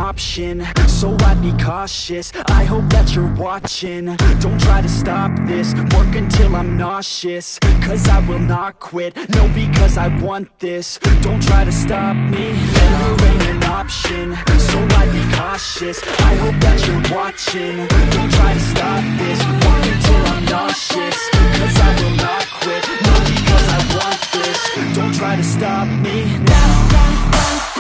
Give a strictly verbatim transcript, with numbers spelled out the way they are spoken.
option, so I'd be cautious. I hope that you're watching. Don't try to stop this, work until I'm nauseous. Cause I will not quit, no, because I want this. Don't try to stop me, failure ain't an option, so I'd be cautious. I hope that you're watching. Don't try to stop this, work until I'm nauseous. Cause I will not quit, no, because I want this. Don't try to stop me now.